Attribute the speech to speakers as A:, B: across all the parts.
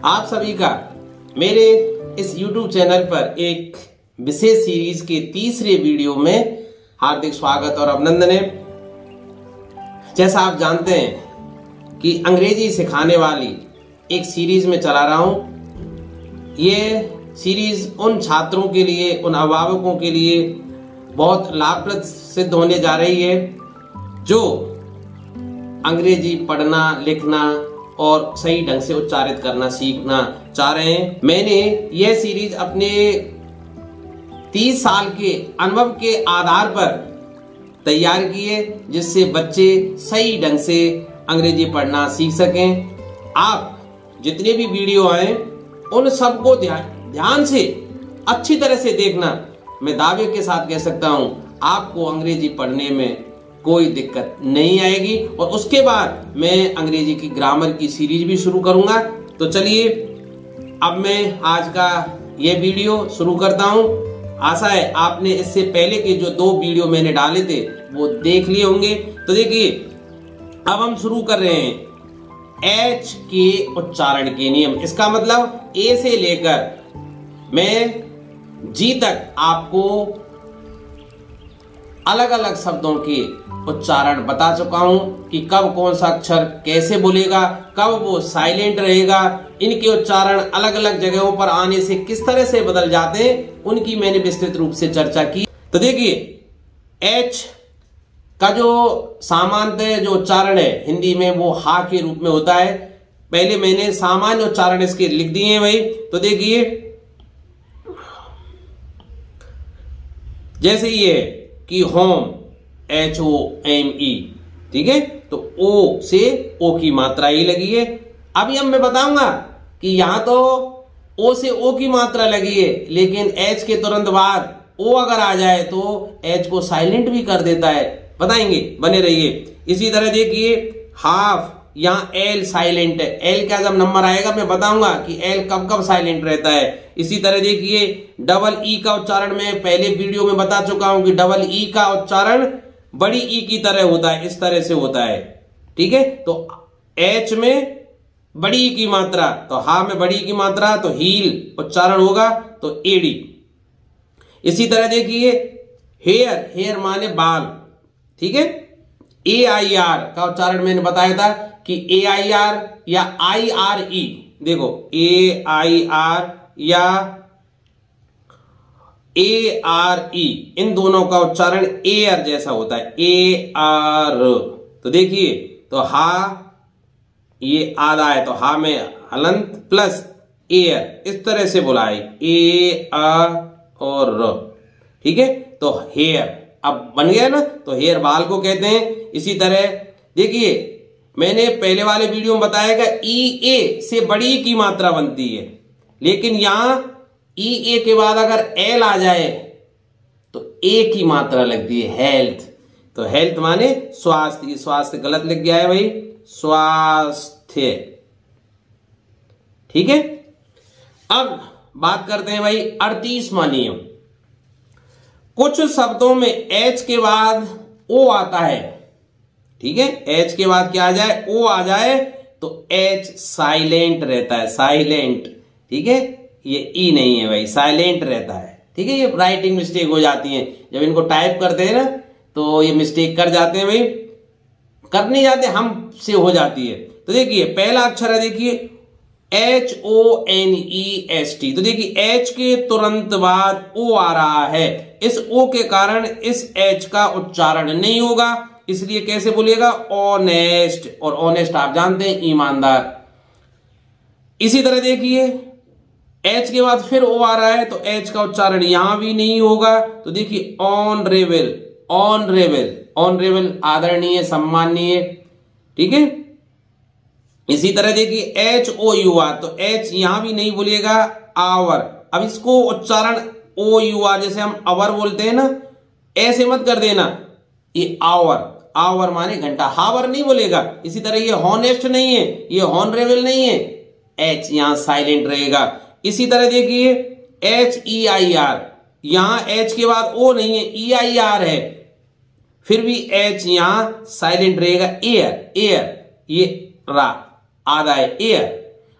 A: आप सभी का मेरे इस YouTube चैनल पर एक विशेष सीरीज के तीसरे वीडियो में हार्दिक स्वागत और अभिनंदन है। जैसा आप जानते हैं कि अंग्रेजी सिखाने वाली एक सीरीज में चला रहा हूं। ये सीरीज उन छात्रों के लिए, उन अभिभावकों के लिए बहुत लाभप्रद सिद्ध होने जा रही है जो अंग्रेजी पढ़ना, लिखना और सही ढंग से उच्चारित करना सीखना चाह रहे हैं। मैंने यह सीरीज अपने 30 साल के अनुभव के आधार पर तैयार की है, जिससे बच्चे सही ढंग से अंग्रेजी पढ़ना सीख सकें। आप जितने भी वीडियो आए उन सबको ध्यान से अच्छी तरह से देखना। मैं दावे के साथ कह सकता हूं आपको अंग्रेजी पढ़ने में कोई दिक्कत नहीं आएगी। और उसके बाद मैं अंग्रेजी की ग्रामर की सीरीज भी शुरू करूंगा। तो चलिए अब मैं आज का यह वीडियो शुरू करता हूं। आशा है आपने इससे पहले के जो 2 वीडियो मैंने डाले थे वो देख लिए होंगे। तो देखिए अब हम शुरू कर रहे हैं एच के उच्चारण के नियम। इसका मतलब ए से लेकर मैं जी तक आपको अलग अलग शब्दों के उच्चारण बता चुका हूं कि कब कौन सा अक्षर कैसे बोलेगा, कब वो साइलेंट रहेगा, इनके उच्चारण अलग अलग जगहों पर आने से किस तरह से बदल जाते हैं, उनकी मैंने विस्तृत रूप से चर्चा की। तो देखिए एच का जो सामान्य जो उच्चारण है हिंदी में वो हा के रूप में होता है। पहले मैंने सामान्य उच्चारण इसके लिख दिए हैं भाई। तो देखिए जैसे ये कि होम HOME, ठीक है। तो ओ से ओ की मात्रा ही लगी है। अभी अब मैं बताऊंगा कि यहां तो ओ से ओ की मात्रा लगी है, लेकिन एच के तुरंत बाद ओ अगर आ जाए तो एच को साइलेंट भी कर देता है। बताएंगे, बने रहिए। इसी तरह देखिए हाफ, यहाँ एल साइलेंट है। एल का जब नंबर आएगा मैं बताऊंगा कि एल कब कब साइलेंट रहता है। इसी तरह देखिए डबल ई का उच्चारण मैं पहले वीडियो में बता चुका हूं कि डबल ई का उच्चारण बड़ी ई की तरह होता है, इस तरह से होता है, ठीक है। तो एच में बड़ी ई की मात्रा, तो हा में बड़ी ई की मात्रा, तो हील उच्चारण होगा तो एडी। इसी तरह देखिए हेयर, हेयर माने बाल, ठीक है। AIR का उच्चारण मैंने बताया था कि AIR या IRE, देखो AIR या ARE, इन दोनों का उच्चारण एयर जैसा होता है, AR। तो देखिए तो हा ये आधा है तो हा में हलंत प्लस एयर, इस तरह से बोला है A A और र, ठीक है। तो हेयर अब बन गया ना, तो हेयर बाल को कहते हैं। इसी तरह देखिए मैंने पहले वाले वीडियो में बताया कि EA से बड़ी की मात्रा बनती है, लेकिन यहां EA के बाद अगर एल आ जाए तो ए की मात्रा लगती है, हेल्थ। तो हेल्थ माने स्वास्थ्य, स्वास्थ्य गलत लिख गया है भाई, स्वास्थ्य, ठीक है। अब बात करते हैं भाई 38वां नियम। कुछ शब्दों में एच के बाद ओ आता है, ठीक है। एच के बाद क्या आ जाए, ओ आ जाए तो एच साइलेंट रहता है, साइलेंट, ठीक है। ये ई नहीं है भाई, साइलेंट रहता है, ठीक है। ये राइटिंग मिस्टेक हो जाती है, जब इनको टाइप करते हैं ना तो ये मिस्टेक कर जाते हैं भाई, कर नहीं जाते, हमसे हो जाती है। तो देखिए पहला अक्षर है, देखिए HONEST। तो देखिए एच के तुरंत बाद ओ आ रहा है, इस ओ के कारण इस एच का उच्चारण नहीं होगा, इसलिए कैसे बोलिएगा, ऑनेस्ट। और ऑनेस्ट आप जानते हैं ईमानदार। इसी तरह देखिए एच के बाद फिर ओ आ रहा है तो एच का उच्चारण यहां भी नहीं होगा। तो देखिए ऑनरेबल, ऑनरेबल, ऑनरेबल आदरणीय, सम्माननीय, ठीक है। इसी तरह देखिए HOUR, तो एच यहां भी नहीं बोलिएगा, आवर। अब इसको उच्चारण OUR जैसे हम अवर बोलते हैं ना, ऐसे मत कर देना, ये आवर, आवर माने घंटा, हावर नहीं बोलेगा। इसी तरह ये हॉनेस्ट नहीं है, ये हॉनरेबल नहीं है, एच यहां साइलेंट रहेगा। इसी तरह देखिए HEIR, यहां एच के बाद ओ नहीं है, EIR है, फिर भी एच यहां साइलेंट रहेगा, एयर, एयर, ये रा आधा है, एयर।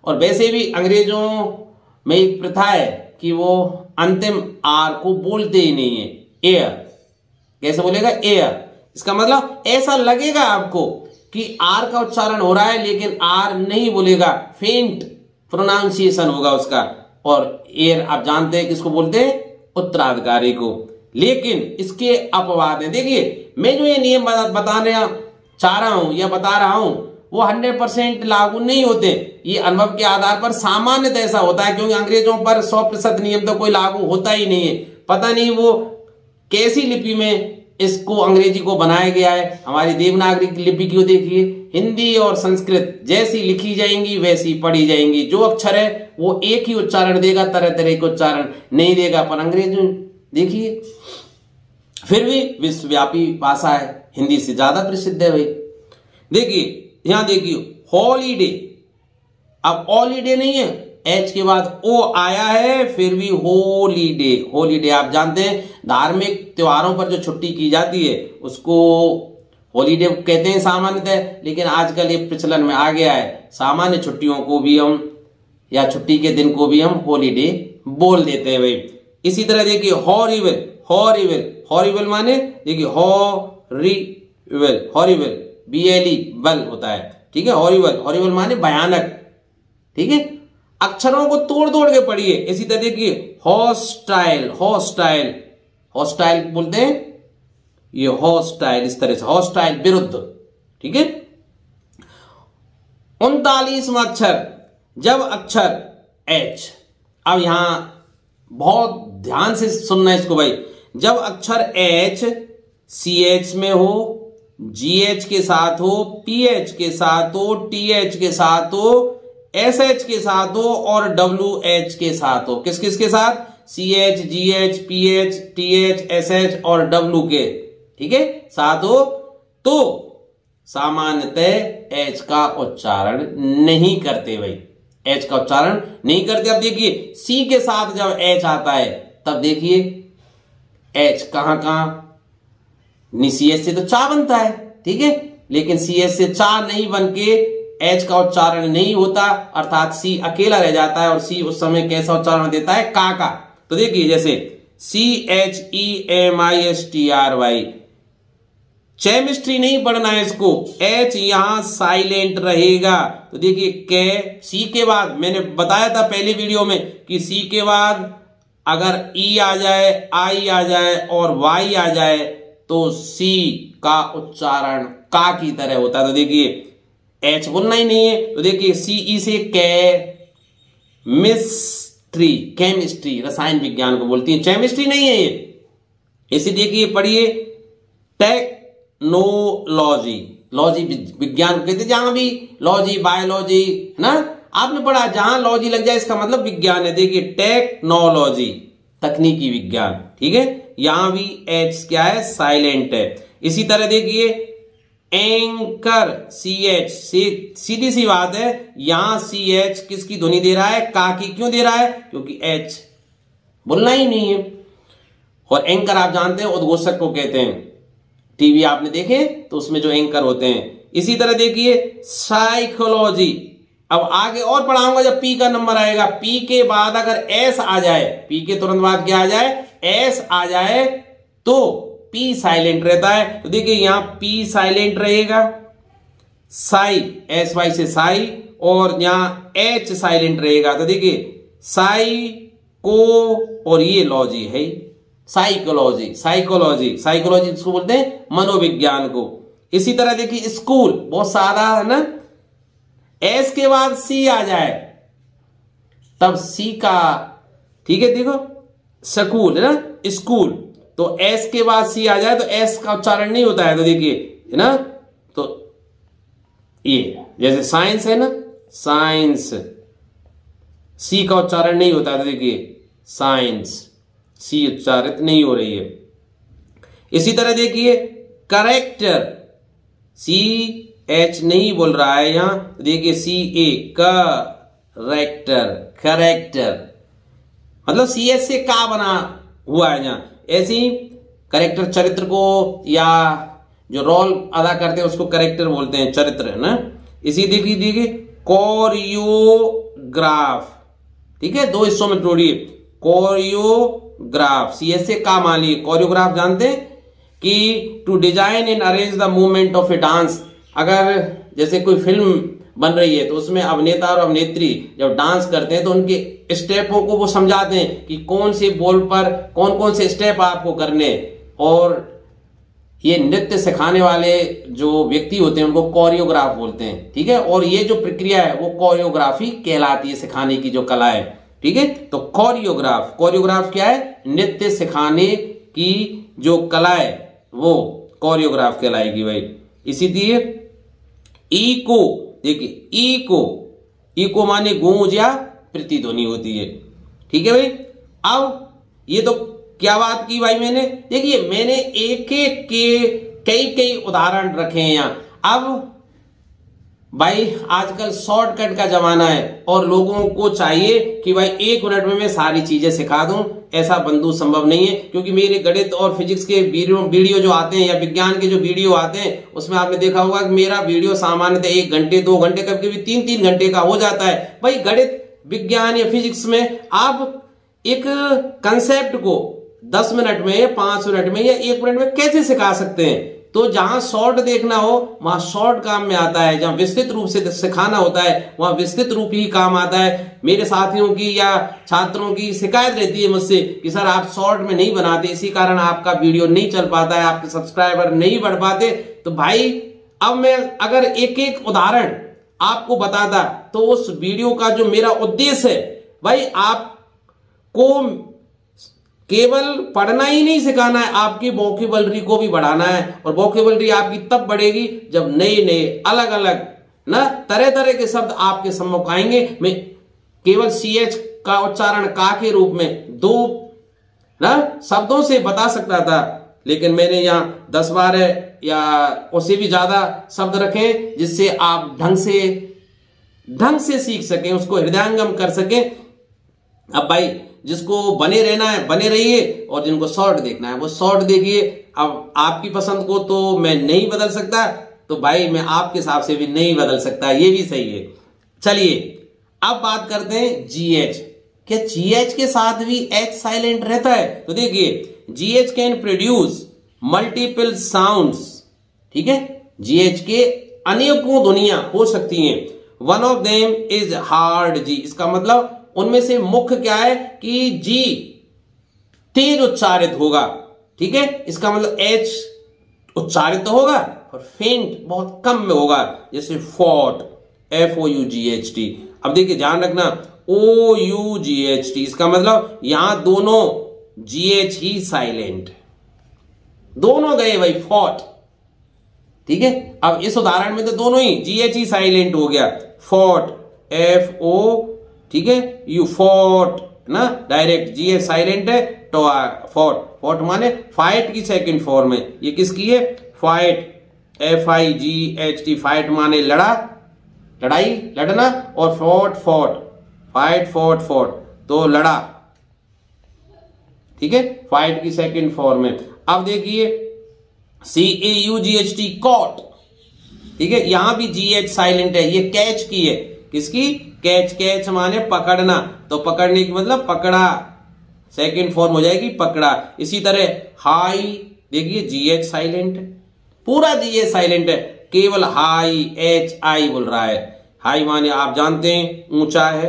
A: और वैसे भी अंग्रेजों में एक प्रथा है कि वो अंतिम आर को बोलते ही नहीं है, एयर। कैसे बोलेगा? एयर। इसका मतलब ऐसा लगेगा आपको कि आर का उच्चारण हो रहा है लेकिन आर नहीं बोलेगा, फेंट प्रोनाउंसिएशन होगा उसका। और एयर आप जानते हैं किसको बोलते हैं? उत्तराधिकारी को। लेकिन इसके अपवाद हैं। देखिए, मैं जो ये नियम बताने चाह रहा हूं या बता रहा हूं वो 100% लागू नहीं होते। ये अनुभव के आधार पर सामान्यतः ऐसा होता है, क्योंकि अंग्रेजों पर 100% नियम तो कोई लागू होता ही नहीं है। पता नहीं वो कैसी लिपि में इसको अंग्रेजी को बनाया गया है। हमारी देवनागरी की लिपि क्यों देखिए, हिंदी और संस्कृत जैसी लिखी जाएंगी वैसी पढ़ी जाएंगी। जो अक्षर है वो एक ही उच्चारण देगा, तरह तरह के उच्चारण नहीं देगा। पर अंग्रेजी देखिए, फिर भी विश्वव्यापी भाषा है, हिंदी से ज्यादा प्रसिद्ध है भाई। देखिए यहां देखिए, हॉलीडे। अब हॉलीडे नहीं है, एच के बाद ओ आया है, फिर भी होलीडे। होलीडे आप जानते हैं धार्मिक त्योहारों पर जो छुट्टी की जाती है उसको हॉलीडे कहते हैं सामान्यतः, लेकिन आजकल ये प्रचलन में आ गया है। सामान्य छुट्टियों को भी हम या छुट्टी के दिन को भी हम हॉलीडे बोल देते हैं भाई। इसी तरह देखिए हॉरिबल। हॉरिबल, हॉरिबल माने देखिए हॉरिबल, हॉरिबल BLE बल होता है, ठीक है। हॉरिबल, हॉरिबल माने भयानक, ठीक है। अक्षरों को तोड़ तोड़ के पढ़िए। इसी तरह देखिए हॉस्टाइल। हॉस्टाइल, हॉस्टाइल बोलते हैं ये हॉस्टाइल, इस तरह से हॉस्टाइल विरुद्ध, ठीक है। 39वां अक्षर, जब अक्षर H। अब यहां बहुत ध्यान से सुनना है इसको भाई। जब अक्षर H CH में हो, GH के साथ हो, PH के साथ हो, TH के साथ हो, SH के साथ हो और WH के साथ हो। किस किस के साथ? CH, GH, PH, TH, SH और W के, ठीक है, साथ हो तो सामान्यतः H का उच्चारण नहीं करते भाई, H का उच्चारण नहीं करते। अब देखिए C के साथ जब H आता है तब देखिए H कहां कहां, CH से तो चा बनता है, ठीक है, लेकिन CH से चा नहीं बन के H का उच्चारण नहीं होता, अर्थात C अकेला रह जाता है। और C उस समय कैसा उच्चारण देता है? का का। तो देखिए जैसे CHEMISTRY, केमिस्ट्री नहीं पढ़ना है इसको, H यहां साइलेंट रहेगा। तो देखिए के, C के बाद मैंने बताया था पहले वीडियो में कि C के बाद अगर E आ जाए, I आ जाए और Y आ जाए तो C का उच्चारण का की तरह होता है। तो देखिए H बोलना ही नहीं है, तो देखिए CE से केमिस्ट्री, केमिस्ट्री रसायन विज्ञान को बोलती है, केमिस्ट्री नहीं है ये। इसी देखिए पढ़िए टेक्नोलॉजी, लॉजी विज्ञान को कहते, जहां भी लॉजी बायोलॉजी ना आपने पढ़ा, जहां लॉजी लग जाए इसका मतलब विज्ञान है। देखिए टेक्नोलॉजी तकनीकी विज्ञान, ठीक है, यहां भी H क्या है? साइलेंट है। इसी तरह देखिए एंकर CH, सीधी सी बात है, यहां CH किसकी ध्वनि दे रहा है? का की। क्यों दे रहा है? क्योंकि H बोलना ही नहीं है। और एंकर आप जानते हैं उद्घोषक को कहते हैं, टीवी आपने देखे तो उसमें जो एंकर होते हैं। इसी तरह देखिए साइकोलॉजी। अब आगे और पढ़ाऊंगा जब P का नंबर आएगा। P के बाद अगर S आ जाए, P के तुरंत बाद क्या आ जाए? S आ जाए तो P साइलेंट रहता है। तो देखिए यहां P साइलेंट रहेगा, साई, SY से साई, और यहां H साइलेंट रहेगा। तो देखिए साई को, और ये लॉजी है साइकोलॉजी, साइकोलॉजी, साइकोलॉजी इसको बोलते हैं मनोविज्ञान को। इसी तरह देखिए स्कूल, बहुत सादा है ना, S के बाद C आ जाए तब C का, ठीक है, देखो स्कूल है ना, स्कूल, तो S के बाद C आ जाए तो S का उच्चारण नहीं होता है। तो देखिए है ना, तो ये जैसे साइंस है ना, साइंस, C का उच्चारण नहीं होता है। तो देखिए साइंस, C उच्चारित नहीं हो रही है। इसी तरह देखिए करेक्टर, CH नहीं बोल रहा है यहां, देखिए CA, करेक्टर, करेक्टर मतलब CH से का बना हुआ है यहां। ऐसे ही करेक्टर चरित्र को, या जो रोल अदा करते हैं उसको करेक्टर बोलते हैं, चरित्र है ना। इसी देखिए कोरियोग्राफी, कोरियोग्राफ, ठीक है, दो हिस्सों में जोड़िए, कोरियोग्राफ, CS से का मान लीजिए, कोरियोग्राफ जानते हैं कि to design and arrange the movement of a dance. अगर जैसे कोई फिल्म बन रही है तो उसमें अभिनेता और अभिनेत्री जब डांस करते हैं तो उनके स्टेपों को वो समझाते हैं कि कौन से बोल पर कौन कौन से स्टेप आपको करने, और ये नृत्य सिखाने वाले जो व्यक्ति होते हैं उनको कोरियोग्राफ बोलते हैं, ठीक है। और ये जो प्रक्रिया है वो कोरियोग्राफी कहलाती है, सिखाने की जो कला है, ठीक है। तो कोरियोग्राफ, कोरियोग्राफ क्या है, नृत्य सिखाने की जो कला है वो कोरियोग्राफ कहलाएगी भाई। इसीलिए इको, देखिए इको माने गूंज या प्रतिध्वनि होती है, ठीक है भाई। अब ये तो क्या बात की भाई मैंने, देखिए मैंने एक एक के कई उदाहरण रखे हैं यहां। अब भाई आजकल शॉर्टकट का जमाना है और लोगों को चाहिए कि भाई 1 मिनट में मैं सारी चीजें सिखा दूं, ऐसा बंधु संभव नहीं है। क्योंकि मेरे गणित और फिजिक्स के वीडियो जो आते हैं या विज्ञान के जो वीडियो आते हैं उसमें आपने देखा होगा कि मेरा वीडियो सामान्यतः 1 घंटे 2 घंटे कभी कभी 3-3 घंटे का हो जाता है। भाई गणित विज्ञान या फिजिक्स में आप एक कंसेप्ट को 10 मिनट में, 5 मिनट में या 1 मिनट में कैसे सिखा सकते हैं। तो जहां शॉर्ट देखना हो वहां शॉर्ट काम में आता है, जहां विस्तृत रूप से सिखाना होता है वहां विस्तृत रूप ही काम आता है। मेरे साथियों की या छात्रों की शिकायत रहती है मुझसे कि सर आप शॉर्ट में नहीं बनाते, इसी कारण आपका वीडियो नहीं चल पाता है, आपके सब्सक्राइबर नहीं बढ़ पाते। तो भाई अब मैं अगर एक एक उदाहरण आपको बताता तो उस वीडियो का जो मेरा उद्देश्य है भाई आपको केवल पढ़ना ही नहीं सिखाना है, आपकी वोकैबुलरी को भी बढ़ाना है। और वोकैबुलरी आपकी तब बढ़ेगी जब नए अलग अलग ना तरह तरह के शब्द आपके सम्मुख आएंगे। मैं केवल CH का उच्चारण का के रूप में 2 ना शब्दों से बता सकता था, लेकिन मैंने यहाँ 10-12 या उससे भी ज्यादा शब्द रखे जिससे आप ढंग से सीख सकें, उसको हृदयंगम कर सकें। अब भाई जिसको बने रहना है बने रहिए और जिनको शॉर्ट देखना है वो शॉर्ट देखिए। अब आपकी पसंद को तो मैं नहीं बदल सकता, तो भाई मैं आपके हिसाब से भी नहीं बदल सकता, ये भी सही है। चलिए अब बात करते हैं GH। क्या GH के साथ भी H साइलेंट रहता है? तो देखिए GH can produce multiple sounds, ठीक है। GH के अनेकों ध्वनियां हो सकती हैं। One of them is hard G। इसका मतलब उनमें से मुख्य क्या है कि G तेज उच्चारित होगा, ठीक है। इसका मतलब H उच्चारित तो होगा और फेंट बहुत कम में होगा, जैसे फोर्ट, FOUGHT। अब देखिए ध्यान रखना OUGHT, इसका मतलब यहां दोनों GH ही साइलेंट, दोनों गए भाई फोर्ट, ठीक है। अब इस उदाहरण में तो दोनों ही GH ही साइलेंट हो गया, फोर्ट FO, ठीक है, यू फोर्ट ना, डायरेक्ट GH साइलेंट है तो फोर्ट माने फाइट की सेकंड फॉर्म है। ये किसकी है? फाइट, FIGHT, फाइट माने लड़ाई लड़ना, और फाइट फोर्ट तो लड़ा, ठीक है, फाइट की सेकंड फॉर्म है। अब देखिए CAUGHT कॉट, ठीक है, यहां भी GH साइलेंट है, ये कैच की है, किसकी? कैच माने पकड़ना, तो पकड़ने की मतलब पकड़ा, सेकंड फॉर्म हो जाएगी पकड़ा। इसी तरह हाई, देखिए GH साइलेंट है, पूरा GH साइलेंट है, केवल हाई HI बोल रहा है। हाई माने आप जानते हैं ऊंचा है।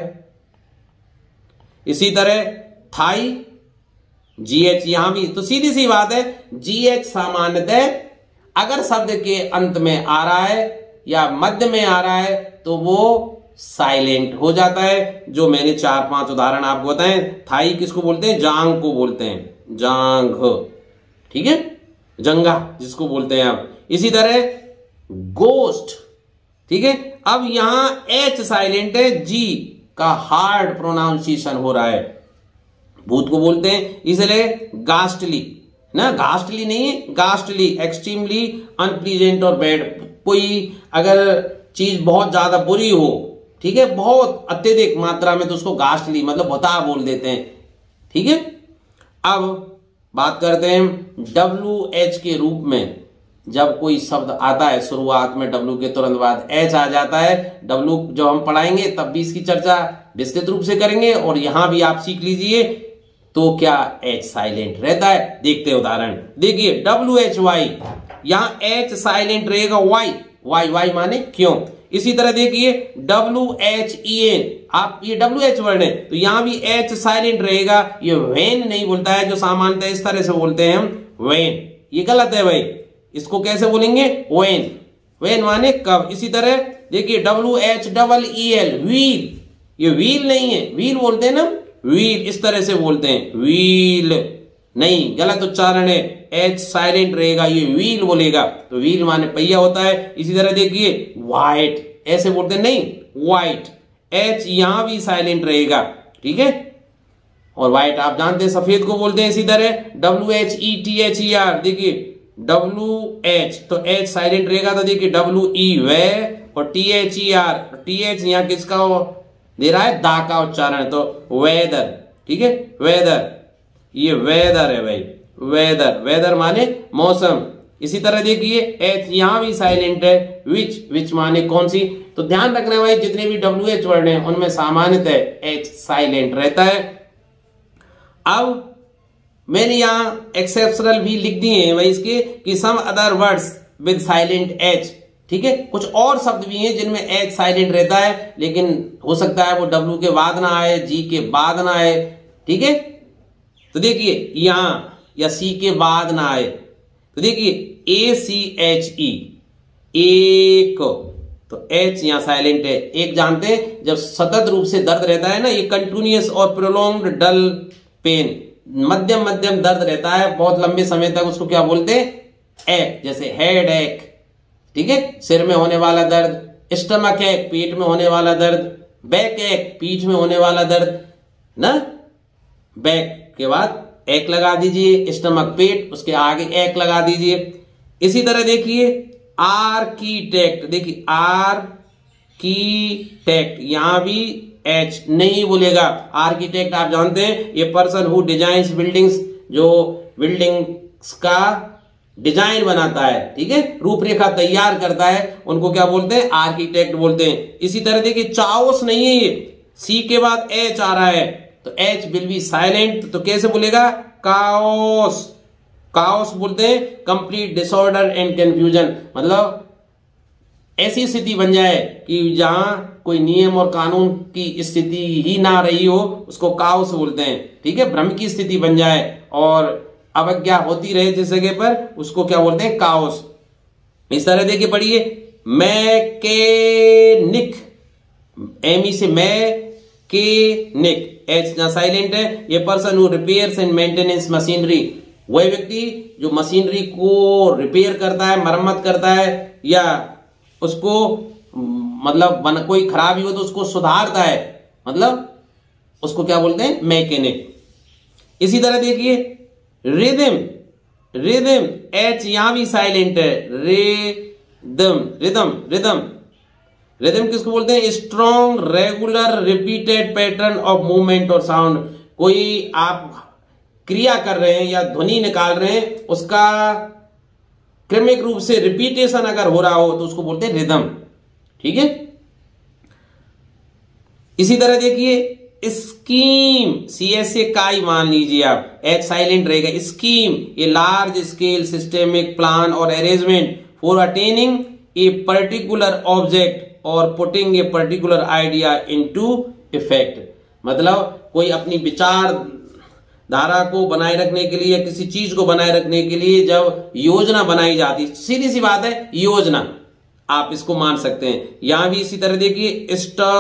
A: इसी तरह थाई GH, यहां भी तो सीधी सी बात है, GH सामान्यतः अगर शब्द के अंत में आ रहा है या मध्य में आ रहा है तो वो साइलेंट हो जाता है। जो मैंने 4-5 उदाहरण आपको बताए। थाई किसको बोलते हैं? जांग को बोलते हैं, जांग, ठीक है, जंगा जिसको बोलते हैं आप। इसी तरह गोस्ट, ठीक है। अब यहां H साइलेंट है, G का हार्ड प्रोनाउंसिएशन हो रहा है, भूत को बोलते हैं, इसलिए गास्टली ना, गास्टली नहीं है, गास्टली, एक्सट्रीमली अनप्लीजेंट और बैड। कोई अगर चीज बहुत ज्यादा बुरी हो, ठीक है, बहुत अत्यधिक मात्रा में, तो उसको गास्टली मतलब भुता बोल देते हैं, ठीक है। अब बात करते हैं WH के रूप में जब कोई शब्द आता है शुरुआत में W के तुरंत बाद H आ जाता है। W जब हम पढ़ाएंगे तब भी इसकी चर्चा विस्तृत रूप से करेंगे और यहां भी आप सीख लीजिए। तो क्या H साइलेंट रहता है? देखते हैं उदाहरण। देखिए WHY, यहां H साइलेंट रहेगा, Y माने क्यों। इसी तरह देखिए WHEN, आप ये WH वर्ड है तो यहां भी H साइलेंट रहेगा, ये वेन नहीं बोलता है जो सामान्यतः इस तरह से बोलते हैं हम वेन, ये गलत है भाई। इसको कैसे बोलेंगे? वेन माने कब। इसी तरह देखिए WHEEL, व्हील, ये व्हील नहीं है, व्हील बोलते हैं ना, व्हील इस तरह से बोलते हैं, व्हील नहीं, गलत उच्चारण है, H साइलेंट रहेगा, ये व्हील बोलेगा तो व्हील माने पहिया होता है। इसी तरह देखिए व्हाइट, ऐसे बोलते नहीं, व्हाइट, H यहां भी साइलेंट रहेगा, ठीक है। और व्हाइट आप जानते हैं सफेद को बोलते हैं। इसी तरह WHETHER, देखिए WH तो H साइलेंट रहेगा तो देखिए WE वे, और THER, TH यहां किसका दे रहा है? दा का उच्चारण, तो वेदर, ठीक है, वेदर, ये वेदर है भाई, वेदर माने मौसम। इसी तरह देखिए H यहां भी साइलेंट है, विच माने कौन सी। तो ध्यान रखना भाई जितने भी WH वर्ड हैं उनमें सामान्यतः H साइलेंट रहता है। अब मैंने यहां एक्सेप्शनल भी लिख दिए हैं भाई इसके कि some other words with silent H, ठीक है। कुछ और शब्द भी हैं जिनमें H साइलेंट रहता है, लेकिन हो सकता है वो W के बाद ना आए, G के बाद ना आए, ठीक है। तो देखिए यहां या C के बाद ना आए, तो देखिए ACHE, एक, तो H यहां साइलेंट है। एक जानते हैं जब सतत रूप से दर्द रहता है ना, ये कंटिन्यूअस और प्रोलॉन्ग्ड डल पेन, मध्यम दर्द रहता है बहुत लंबे समय तक, उसको क्या बोलते हैं? एक, जैसे हेड एक, ठीक है, सिर में होने वाला दर्द, स्टमक एक, पेट में होने वाला दर्द, बैक एक, पीठ में होने वाला दर्द ना, बैक के बाद एक लगा दीजिए, स्टमक पेट, उसके आगे एक लगा दीजिए। इसी तरह देखिए आर्किटेक्ट, देखिए आर्किटेक्ट, यहां भी H नहीं बोलेगा। आर्किटेक्ट आप जानते हैं ये पर्सन हु डिजाइन्स बिल्डिंग्स, जो बिल्डिंग्स का डिजाइन बनाता है, ठीक है, रूपरेखा तैयार करता है, उनको क्या बोलते हैं? आर्किटेक्ट बोलते हैं। इसी तरह देखिए चाओस नहीं है, ये C के बाद H आ रहा है तो H विल बी साइलेंट, तो कैसे बोलेगा? काओस, काओस बोलते हैं कंप्लीट डिसऑर्डर एंड कंफ्यूजन, मतलब ऐसी स्थिति बन जाए कि जहां कोई नियम और कानून की स्थिति ही ना रही हो, उसको काओस बोलते हैं, ठीक है। भ्रम की स्थिति बन जाए और अवज्ञा होती रहे जिस जगह पर, उसको क्या बोलते हैं? काओस। इस तरह देखिए पढ़िए मैकेनिक, एमी से मैकेनिक, H ना साइलेंट है, ये person who repairs and maintenance machinery, वह व्यक्ति जो मशीनरी को रिपेयर करता है, मरम्मत करता है, या उसको मतलब कोई खराबी हो तो उसको सुधारता है, मतलब उसको क्या बोलते हैं? मैकेनिक। इसी तरह देखिए रिदम, H यहां भी साइलेंट है, रिदम किसको बोलते हैं? Strong regular repeated pattern of movement और साउंड, कोई आप क्रिया कर रहे हैं या ध्वनि निकाल रहे हैं, उसका क्रमिक रूप से रिपीटेशन अगर हो रहा हो तो उसको बोलते हैं रिदम, ठीक है। इसी तरह देखिए स्कीम, CS से काई मान लीजिए आप, H साइलेंट रहेगा। स्कीम ये लार्ज स्केल सिस्टेमिक प्लान और arrangement for attaining a particular object और putting a particular idea into effect, मतलब कोई अपनी विचार धारा को बनाए रखने के लिए, किसी चीज को बनाए रखने के लिए जब योजना बनाई जाती, सीधी सी बात है योजना, आप इसको मान सकते हैं। यहां भी इसी तरह देखिए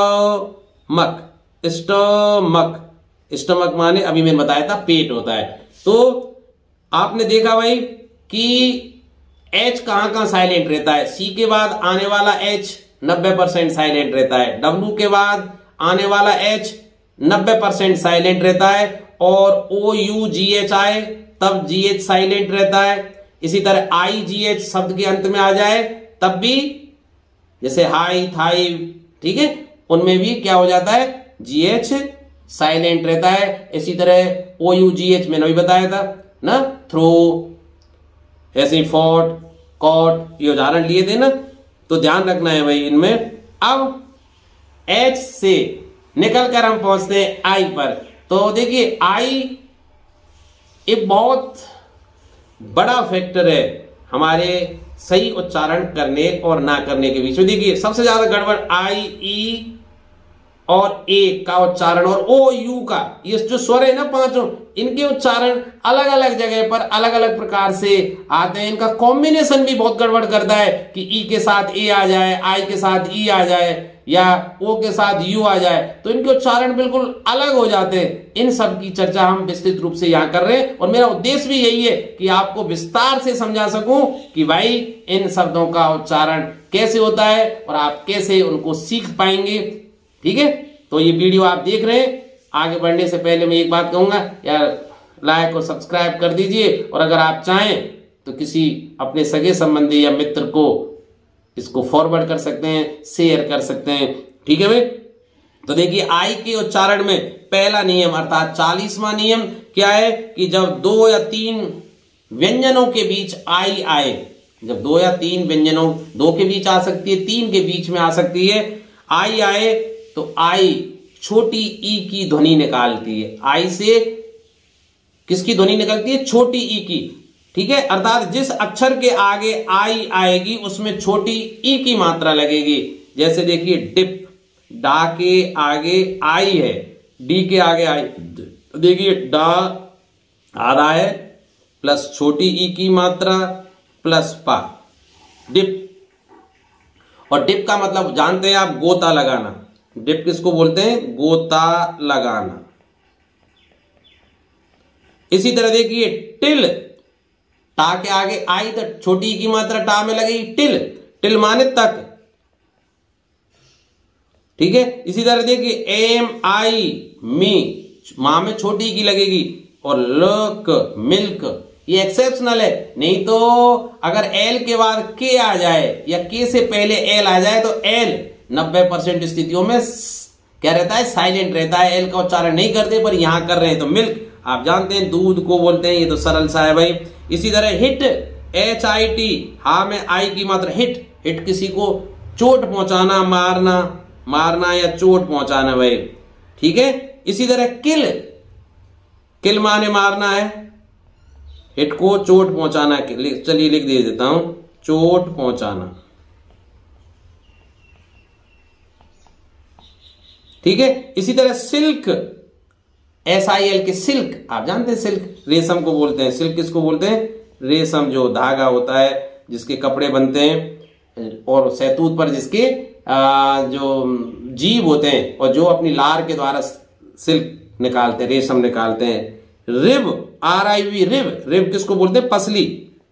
A: स्टमक माने अभी मैंने बताया था पेट होता है। तो आपने देखा भाई कि H कहां कहां साइलेंट रहता है? C के बाद आने वाला H 90% साइलेंट रहता है, W के बाद आने वाला H 90% साइलेंट रहता है, और OUGH आए तब GH साइलेंट रहता है। इसी तरह IGH शब्द के अंत में आ जाए तब भी, जैसे हाई, थाई, ठीक है, उनमें भी क्या हो जाता है? GH साइलेंट रहता है। इसी तरह OUGH मैंने भी बताया था ना, थ्रो, ऐसे फोर्ट, कॉट, ये उदाहरण लिए थे ना, तो ध्यान रखना है भाई इनमें। अब H से निकल कर हम पहुंचते हैं I पर। तो देखिए I एक बहुत बड़ा फैक्टर है हमारे सही उच्चारण करने और ना करने के बीच में। देखिए सबसे ज्यादा गड़बड़ I, E और ए का उच्चारण और ओ यू का, ये जो स्वर है ना पांचों, इनके उच्चारण अलग अलग जगह पर अलग अलग प्रकार से आते हैं। इनका कॉम्बिनेशन भी बहुत गड़बड़ करता है कि ई के साथ ए आ जाए, आई के साथ ई आ जाए, या ओ के साथ यू आ जाए, तो इनके उच्चारण बिल्कुल अलग हो जाते हैं। इन सब की चर्चा हम विस्तृत रूप से यहाँ कर रहे हैं और मेरा उद्देश्य भी यही है कि आपको विस्तार से समझा सकूं कि भाई इन शब्दों का उच्चारण कैसे होता है और आप कैसे उनको सीख पाएंगे। ठीक है, तो ये वीडियो आप देख रहे हैं, आगे बढ़ने से पहले मैं एक बात कहूंगा यार, लाइक और सब्सक्राइब कर दीजिए, और अगर आप चाहें तो किसी अपने सगे संबंधी या मित्र को इसको फॉरवर्ड कर सकते हैं, शेयर कर सकते हैं। ठीक है भाई, तो देखिए आई के उच्चारण में पहला नियम अर्थात 40वां नियम क्या है कि जब 2 या 3 व्यंजनों के बीच आई आए, जब 2 या 3 व्यंजनों, 2 के बीच आ सकती है, 3 के बीच में आ सकती है, आई आए तो आई छोटी ई की ध्वनि निकालती है। आई से किसकी ध्वनि निकलती है? छोटी ई की। ठीक है, अर्थात जिस अक्षर के आगे आई आएगी उसमें छोटी ई की मात्रा लगेगी। जैसे देखिए डिप, डा के आगे आई है, डी के आगे आई, देखिए डा आधा है प्लस छोटी ई की मात्रा प्लस पा, डिप। और डिप का मतलब जानते हैं आप, गोता लगाना। डिप किसको बोलते हैं? गोता लगाना। इसी तरह देखिए टिल, टा के आगे आई तो छोटी की मात्रा टा में लगेगी, टिल, टिल माने तक। ठीक है, इसी तरह देखिए एम आई मी, मां में छोटी की लगेगी, और लक मिल्क, ये एक्सेप्शनल है। नहीं तो अगर एल के बाद के आ जाए या के से पहले एल आ जाए तो एल 90% स्थितियों में क्या रहता है? साइलेंट रहता है, एल का उच्चारण नहीं करते, पर यहां कर रहे हैं। तो मिल्क आप जानते हैं दूध को बोलते हैं, ये तो सरल सा है भाई। इसी तरह हिट, HIT, हा में आई की मात्रा, हिट, हिट किसी को चोट पहुंचाना, मारना, मारना या चोट पहुंचाना भाई। ठीक है, इसी तरह किल, किल माने मारना है, हिट को चोट पहुंचाना। चलिए लिख दे देता हूं, चोट पहुंचाना। ठीक है, इसी तरह सिल्क, SIL के सिल्क, आप जानते हैं सिल्क रेशम को बोलते हैं। सिल्क किसको बोलते हैं? रेशम, जो धागा होता है जिसके कपड़े बनते हैं, और शहतूत पर जिसके जो जीव होते हैं और जो अपनी लार के द्वारा सिल्क निकालते हैं, रेशम निकालते हैं। रिब, RIB, रिब, रिब किसको बोलते हैं? पसली।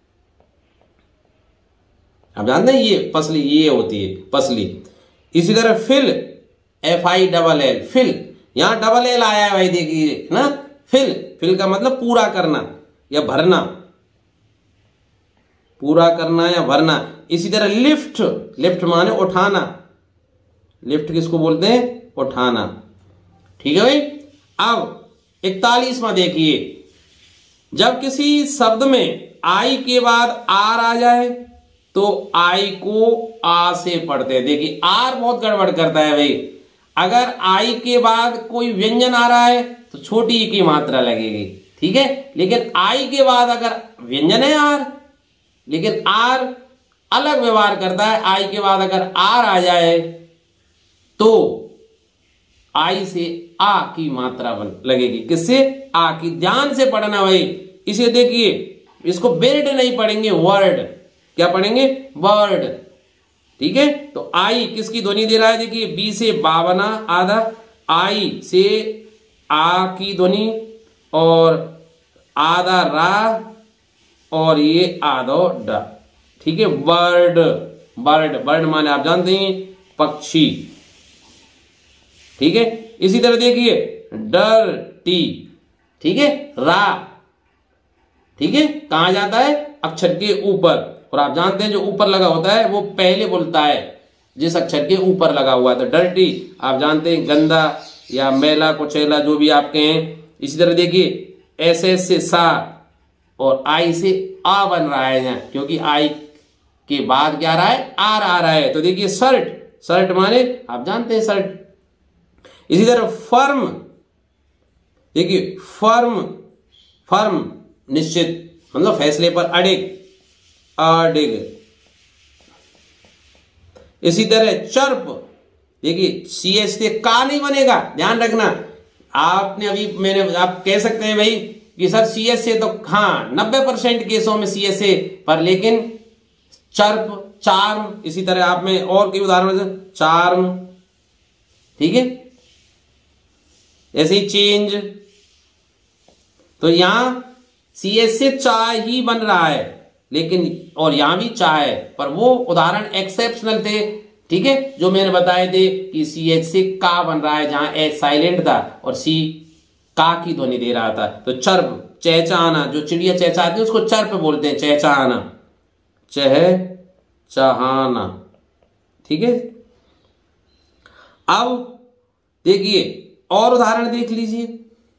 A: आप जानते हैं ये पसली, ये होती है पसली। इसी तरह फिल, FILL, फिल, यहां डबल एल आया है भाई, देखिए ना, फिल, फिल का मतलब पूरा करना या भरना, पूरा करना या भरना। इसी तरह लिफ्ट, लिफ्ट माने उठाना, लिफ्ट किसको बोलते हैं? उठाना। ठीक है भाई, अब 41वां देखिए, जब किसी शब्द में आई के बाद आर आ जाए तो आई को आ से पढ़ते हैं। देखिए आर बहुत गड़बड़ करता है भाई, अगर आई के बाद कोई व्यंजन आ रहा है तो छोटी ई की मात्रा लगेगी। ठीक है, लेकिन आई के बाद अगर व्यंजन है आर, लेकिन आर अलग व्यवहार करता है। आई के बाद अगर आर आ जाए तो आई से आ की मात्रा लगेगी। किससे? आ की। ध्यान से पढ़ना भाई, इसे देखिए, इसको बिल्ड नहीं पढ़ेंगे, वर्ड। क्या पढ़ेंगे? वर्ड। ठीक है, तो आई किसकी ध्वनि दे रहा है? देखिए बी से बा बना आधा, आई से आ की ध्वनि, और आधा रा, और ये आधा डा। ठीक है, बर्ड, बर्ड, बर्ड माने आप जानते हैं पक्षी। ठीक है, इसी तरह देखिए डर्टी, ठीक है, रा, ठीक है, कहां जाता है? अक्षर के ऊपर। और आप जानते हैं जो ऊपर लगा होता है वो पहले बोलता है जिस अक्षर के ऊपर लगा हुआ है। तो डर्टी आप जानते हैं गंदा या मैला कुचैला, जो भी आप कहें। इसी तरह देखिए एस से सा और आई से आ बन रहा है यहाँ, क्योंकि आई के बाद क्या आ रहा है, आर आ रहा है। तो देखिए सर्ट, सर्ट माने आप जानते हैं सर्ट। इसी तरह फर्म, देखिए फर्म, फर्म निश्चित मतलब फैसले पर अडिग, अडिग। इसी तरह चर्प, देखिए CH से का नहीं बनेगा, ध्यान रखना। आपने अभी आप कह सकते हैं भाई कि सर CH से तो हाँ 90% केसों में CH से, पर लेकिन चर्प, चार्म, इसी तरह आप में और कई उदाहरण, चार्म, ठीक है, ऐसे ही चेंज। तो यहां CH से चाय ही बन रहा है, लेकिन और यहां भी चाय है, पर वो उदाहरण एक्सेप्शनल थे, ठीक है, जो मैंने बताए थे कि CH से का बन रहा है, जहां एच साइलेंट था और C का की ध्वनि दे रहा था। तो चर्प, चहचहाना, जो चिड़िया चहचहाती है उसको चर्प बोलते हैं, चहचहाना, चहचहाना, ठीक है। अब देखिए और उदाहरण देख लीजिए,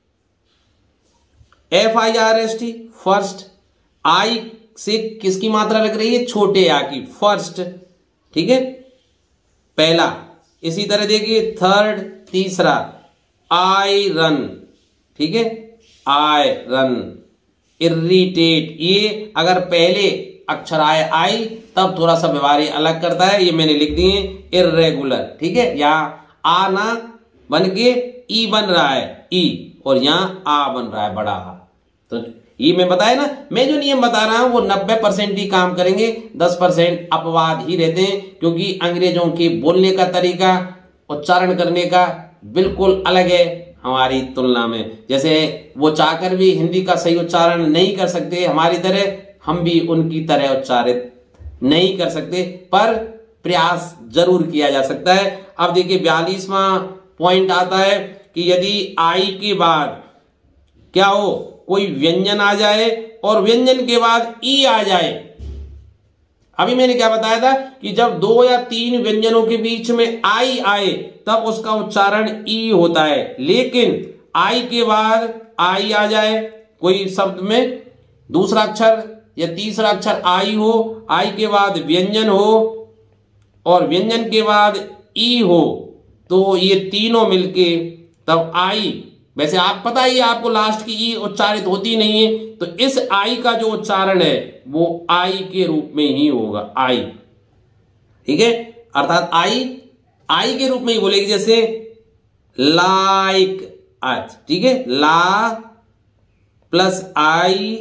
A: FIRST, फर्स्ट, आई से किसकी मात्रा लग रही है, छोटे आ की, फर्स्ट, ठीक है, पहला। इसी तरह देखिए थर्ड, तीसरा, आई रन, ठीक है, आई रन। इरिटेट, ये अगर पहले अक्षर आए आई तब थोड़ा सा व्यवहार अलग करता है, ये मैंने लिख दिए। इरेगुलर, ठीक है, यहाँ आ ना बन के ई बन रहा है, ई, और यहाँ आ बन रहा है, बड़ा आ। तो ये मैं बताया ना, मैं जो नियम बता रहा हूं वो 90% ही काम करेंगे, 10% अपवाद ही रहते हैं, क्योंकि अंग्रेजों के बोलने का तरीका, उच्चारण करने का बिल्कुल अलग है हमारी तुलना में। जैसे वो चाहकर भी हिंदी का सही उच्चारण नहीं कर सकते हमारी तरह, हम भी उनकी तरह उच्चारित नहीं कर सकते, पर प्रयास जरूर किया जा सकता है। अब देखिए 42वां पॉइंट आता है कि यदि आई के बाद क्या हो, कोई व्यंजन आ जाए और व्यंजन के बाद ई आ जाए। अभी मैंने क्या बताया था कि जब 2 या 3 व्यंजनों के बीच में आई आए तब उसका उच्चारण ई होता है, लेकिन आई के बाद आई आ जाए कोई शब्द में, दूसरा अक्षर या तीसरा अक्षर आई हो, आई के बाद व्यंजन हो और व्यंजन के बाद ई हो, तो ये तीनों मिलके तब आई। वैसे आप पता ही आपको लास्ट की ई उच्चारित होती नहीं है, तो इस आई का जो उच्चारण है वो आई के रूप में ही होगा, आई, ठीक है, अर्थात आई के रूप में ही बोलेगी, जैसे लाइक, आज, ठीक है, ला प्लस आई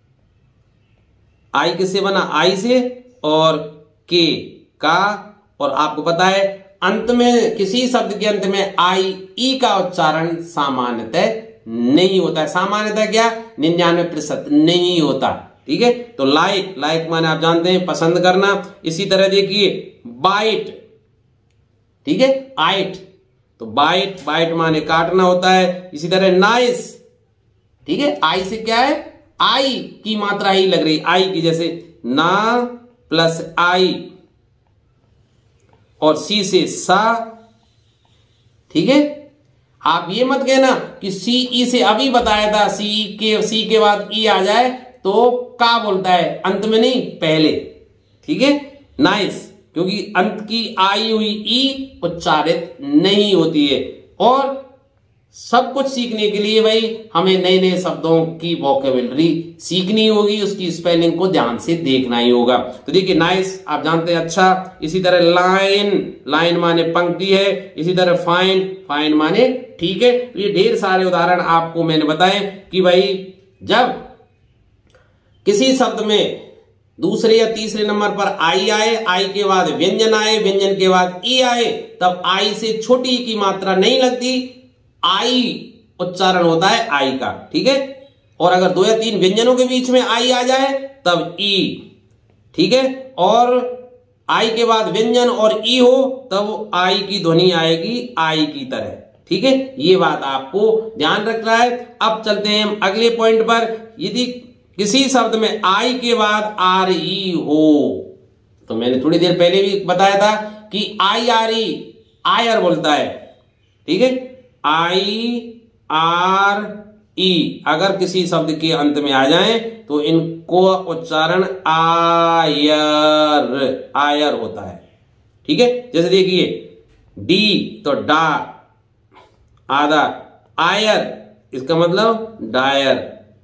A: किससे बना, आई से, और के का, और आपको पता है अंत में किसी शब्द के अंत में आई ई का उच्चारण सामान्यतः नहीं होता है। सामान्यतः क्या, 99% नहीं होता, ठीक है। तो लाइक, लाइक माने आप जानते हैं पसंद करना। इसी तरह देखिए बाइट, ठीक है, आइट, तो बाइट, बाइट माने काटना होता है। इसी तरह नाइस, ठीक है, आई से क्या है, आई की मात्रा ही लग रही, आई की, जैसे ना प्लस आई और सी से सा, ठीक है। आप ये मत कहना कि सी ई से, अभी बताया था सी के बाद ई आ जाए तो का बोलता है, अंत में नहीं पहले, ठीक है। नाइस, क्योंकि अंत की आई हुई ई उच्चारित नहीं होती है। और सब कुछ सीखने के लिए भाई हमें नए नए शब्दों की वोकेबुलरी सीखनी होगी, उसकी स्पेलिंग को ध्यान से देखना ही होगा। तो देखिए नाइस आप जानते हैं, अच्छा। इसी तरह लाइन, लाइन माने पंक्ति है। इसी तरह फाइन, फाइन माने ठीक है। तो ये ढेर सारे उदाहरण आपको मैंने बताए कि भाई जब किसी शब्द में दूसरे या तीसरे नंबर पर आई आए, आई के बाद व्यंजन आए, व्यंजन के बाद ई आए, तब आई से छोटी की मात्रा नहीं लगती, आई उच्चारण होता है आई का, ठीक है। और अगर 2 या 3 व्यंजनों के बीच में आई आ जाए तब ई, ठीक है। और आई के बाद व्यंजन और ई हो तब आई की ध्वनि आएगी आई की तरह, ठीक है। ये बात आपको ध्यान रखना है। अब चलते हैं हम अगले पॉइंट पर। यदि किसी शब्द में आई के बाद आर ई हो, तो मैंने थोड़ी देर पहले भी बताया था कि आई आर ई, आयर बोलता है, ठीक है, आई आर ई अगर किसी शब्द के अंत में आ जाए तो इनको उच्चारण आयर आयर होता है। ठीक है, जैसे देखिए डी तो डा आधा, आयर इसका मतलब डायर,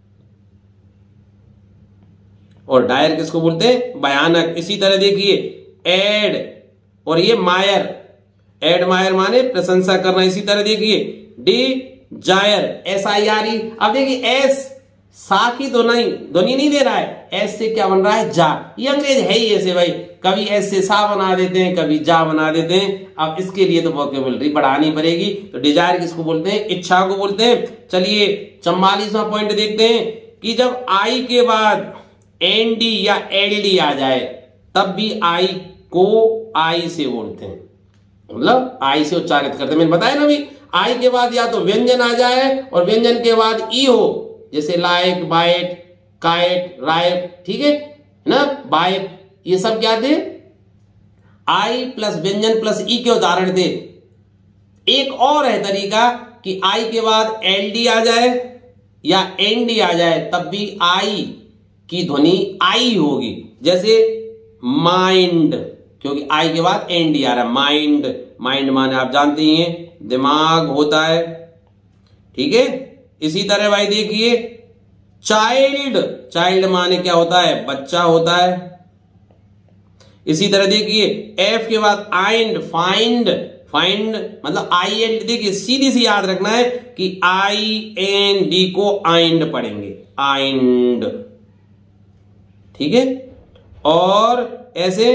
A: और डायर किसको बोलते हैं? भयानक। इसी तरह देखिए एड और ये मायर, एड मायर माने प्रशंसा करना। इसी तरह देखिए डी जायर SIRE। अब देखिए एस सा की ध्वनि नहीं दे रहा है, एस से क्या बन रहा है? जा। ये अंग्रेज है ही ऐसे भाई, कभी एस से सा बना देते हैं, कभी जा बना देते हैं। अब इसके लिए तो वोकैबुलरी बढ़ानी पड़ेगी। तो डिजायर किसको बोलते हैं? इच्छा को बोलते हैं। चलिए 44वां पॉइंट देखते हैं कि जब आई के बाद एनडी या एलडी आ जाए तब भी आई को आई से बोलते हैं, मतलब आई से उच्चारित करते हैं। मैंने बताया ना अभी, आई के बाद या तो व्यंजन आ जाए और व्यंजन के बाद ई हो, जैसे लाइक, बाइट, काइट, राइट, ठीक है ना, बाइट, ये सब क्या थे? आई प्लस व्यंजन प्लस ई के उदाहरण थे। एक और है तरीका कि आई के बाद एलडी आ जाए या एनडी आ जाए तब भी आई की ध्वनि आई होगी, जैसे माइंड, क्योंकि आई के बाद एनडी आ रहा है। माइंड, माइंड माने आप जानते ही हैं दिमाग होता है। ठीक है, इसी तरह भाई देखिए चाइल्ड, चाइल्ड माने क्या होता है? बच्चा होता है। इसी तरह देखिए एफ के बाद आइंड, फाइंड, फाइंड मतलब आई एंड, देखिए सीधी सी याद रखना है कि IND को आइंड पढ़ेंगे, आइंड। ठीक है, और ऐसे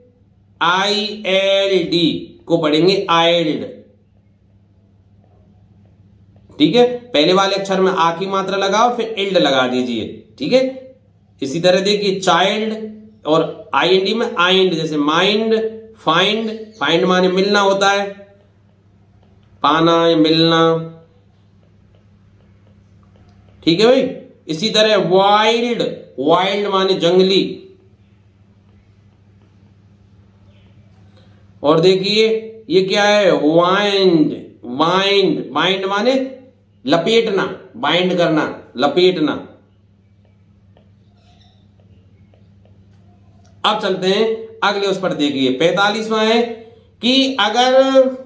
A: ILD को पढ़ेंगे आइल्ड। ठीक है, पहले वाले अक्षर में आ की मात्रा लगाओ फिर इल्ड लगा दीजिए। ठीक है, इसी तरह देखिए चाइल्ड और IND में आइंड, जैसे माइंड, फाइंड, फाइंड माने मिलना होता है, पाना या मिलना। ठीक है भाई, इसी तरह वाइल्ड, वाइल्ड माने जंगली। और देखिए ये क्या है? वाइंड, वाइंड, बाइंड माने लपेटना, बाइंड करना, लपेटना। अब चलते हैं अगले उस पर। देखिए 45वां है कि अगर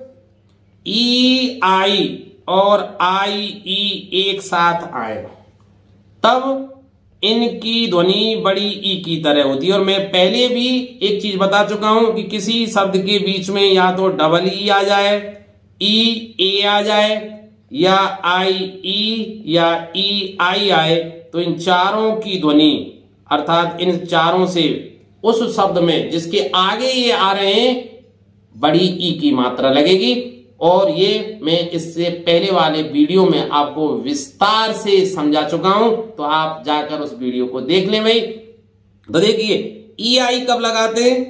A: EI और IE एक साथ आए तब इनकी ध्वनि बड़ी ई की तरह होती है। और मैं पहले भी एक चीज बता चुका हूं कि किसी शब्द के बीच में या तो डबल ई आ जाए, EA आ जाए, या IE या EI आए, तो इन चारों की ध्वनि अर्थात इन चारों से उस शब्द में जिसके आगे ये आ रहे हैं बड़ी ई की मात्रा लगेगी। और ये मैं इससे पहले वाले वीडियो में आपको विस्तार से समझा चुका हूं, तो आप जाकर उस वीडियो को देख लें भाई। तो देखिए EI कब लगाते हैं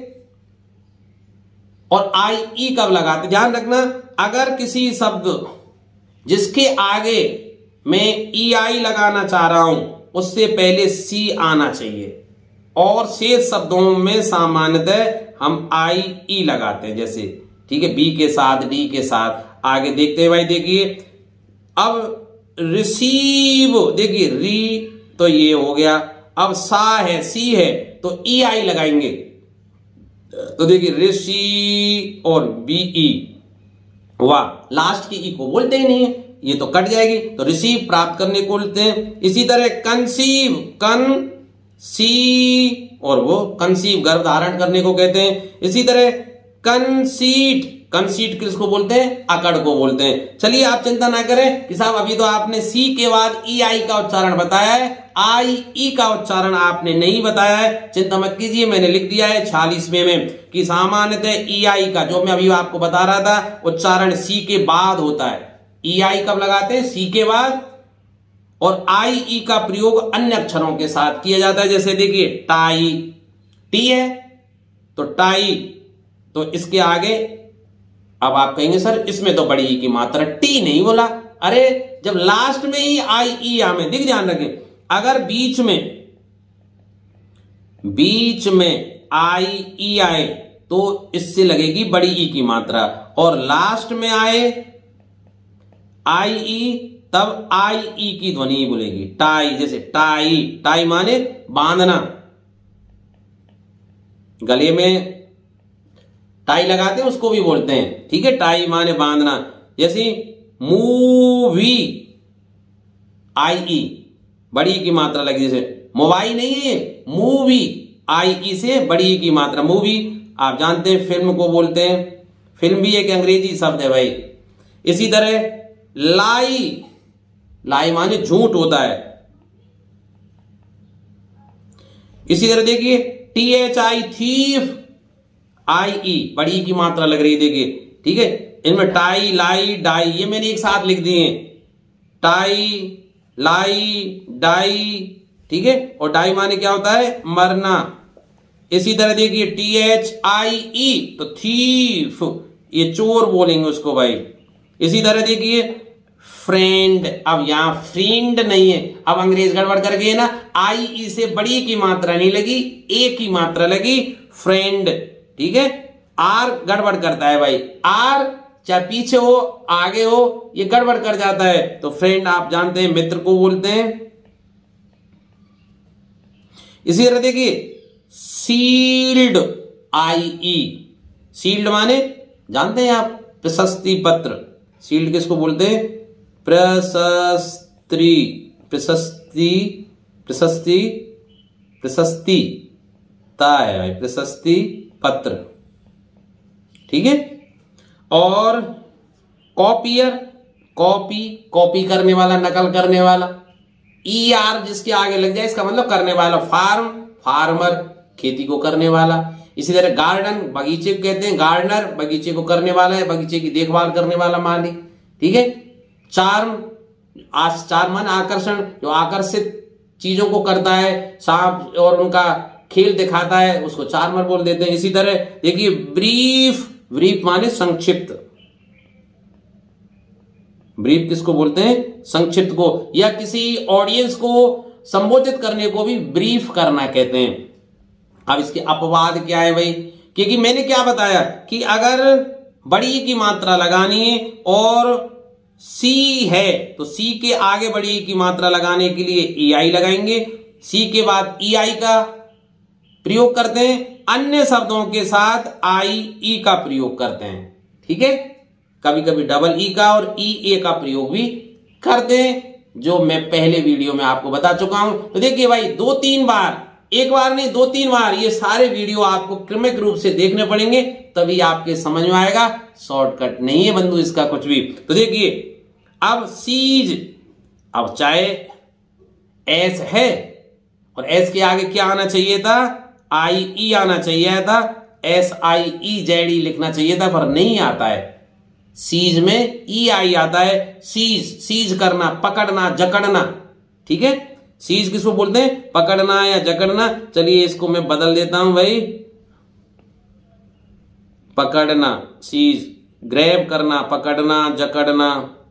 A: और IE कब लगाते, ध्यान रखना। अगर किसी शब्द जिसके आगे मैं EI लगाना चाह रहा हूं उससे पहले C आना चाहिए, और शेष शब्दों में सामान्यतः हम IE लगाते हैं, जैसे ठीक है बी के साथ, डी के साथ। आगे देखते हैं भाई, देखिए अब रिसीव, देखिए री तो ये हो गया, अब सा है, सी है तो EI लगाएंगे। तो देखिए ऋषि और BE, वाह, लास्ट की ई को बोलते ही नहीं है, ये तो कट जाएगी, तो रिसीव प्राप्त करने को बोलते हैं। इसी तरह कंसीव, कन सी और वो कंसीव गर्भ धारण करने को कहते हैं। इसी तरह कंसीट, कंसीट किसको बोलते हैं? अकड़ को बोलते हैं। चलिए आप चिंता ना करें कि साहब अभी तो आपने सी के बाद EI का उच्चारण बताया है, IE का उच्चारण आपने नहीं बताया है। चिंता मत कीजिए, मैंने लिख दिया है 46वें में कि सामान्यतः EI का, जो मैं अभी आपको बता रहा था, उच्चारण सी के बाद होता है। EI कब लगाते हैं? सी के बाद। और IE का प्रयोग अन्य अक्षरों के साथ किया जाता है, जैसे देखिए टाई, टी है तो टाई, तो इसके आगे अब आप कहेंगे सर इसमें तो बड़ी ई की मात्रा, टी नहीं बोला। अरे जब लास्ट में ही IE हमें दिख, ध्यान रखें, अगर बीच में IE आए तो इससे लगेगी बड़ी ई की मात्रा, और लास्ट में आए IE तब आई ई की ध्वनि ही बोलेगी। टाई, जैसे टाई, टाई माने बांधना, गले में टाई लगाते हैं उसको भी बोलते हैं, ठीक है, टाई माने बांधना। जैसे मूवी, आई ई बड़ी की मात्रा लगी, जैसे मोबाइल नहीं है ये, मूवी, आई ई से बड़ी की मात्रा। मूवी आप जानते हैं फिल्म को बोलते हैं, फिल्म भी एक अंग्रेजी शब्द है भाई। इसी तरह लाई, लाई माने झूठ होता है। इसी तरह देखिए THI थीफ, आई ई बड़ी की मात्रा लग रही है, देखिए, ठीक है। इनमें टाई, लाई, डाई ये मैंने एक साथ लिख दिए, टाई, लाई, डाई, ठीक है। और डाई माने क्या होता है, मरना। इसी तरह देखिए THIE तो थीफ, ये चोर बोलेंगे उसको भाई। इसी तरह देखिए फ्रेंड, अब यहां फ्रेंड नहीं है, अब अंग्रेज गड़बड़ कर गए ना, आई ई से बड़ी की मात्रा नहीं लगी, ए की मात्रा लगी, फ्रेंड, ठीक है। आर गड़बड़ करता है भाई, आर चाहे पीछे हो आगे हो ये गड़बड़ कर जाता है। तो फ्रेंड आप जानते हैं मित्र को बोलते हैं। इसी तरह देखिए सील्ड, आई ई, सील्ड माने जानते हैं आप, प्रशस्ति पत्र। सील्ड किसको बोलते हैं, प्रशस्ति, प्रशस्ति, प्रशस्ति, प्रशस्ति ता है भाई, प्रशस्ति पत्र, ठीक है। और कॉपियर, कॉपी, कॉपी करने वाला, नकल करने वाला। ER जिसके आगे लग जाए इसका मतलब करने वाला। फार्म, फार्मर, खेती को करने वाला। इसी तरह गार्डन, बगीचे को कहते हैं, गार्डनर बगीचे को करने वाला है, बगीचे की देखभाल करने वाला माली, ठीक है। चार्म, चार्म माने आकर्षण, जो आकर्षित चीजों को करता है, सांप और उनका खेल दिखाता है उसको चार्मर बोल देते हैं। इसी तरह देखिए ब्रीफ, ब्रीफ माने संक्षिप्त, ब्रीफ किसको बोलते हैं, संक्षिप्त को, या किसी ऑडियंस को संबोधित करने को भी ब्रीफ करना कहते हैं। अब इसके अपवाद क्या है भाई, क्योंकि मैंने क्या बताया कि अगर बड़ी की मात्रा लगानी है और सी है तो सी के आगे बड़ी की मात्रा लगाने के लिए EI लगाएंगे, सी के बाद EI का प्रयोग करते हैं, अन्य शब्दों के साथ IE का प्रयोग करते हैं, ठीक है। कभी कभी डबल ई का और EA का प्रयोग भी करते हैं, जो मैं पहले वीडियो में आपको बता चुका हूं। तो देखिए भाई 2-3 बार, एक बार नहीं 2-3 बार ये सारे वीडियो आपको क्रमिक रूप से देखने पड़ेंगे, तभी आपके समझ में आएगा। शॉर्टकट नहीं है बंधु इसका कुछ भी। तो देखिए अब सीज, अब चाहे एस है और एस के आगे क्या आना चाहिए था, IE आना चाहिए था, SIEZD लिखना चाहिए था, पर नहीं आता है। सीज में EI आता है, सीज, सीज करना, पकड़ना, जकड़ना, ठीक है। सीज किसको बोलते हैं, पकड़ना या जकड़ना। चलिए इसको मैं बदल देता हूं भाई, पकड़ना, सीज, ग्रैब करना, पकड़ना, जकड़ना,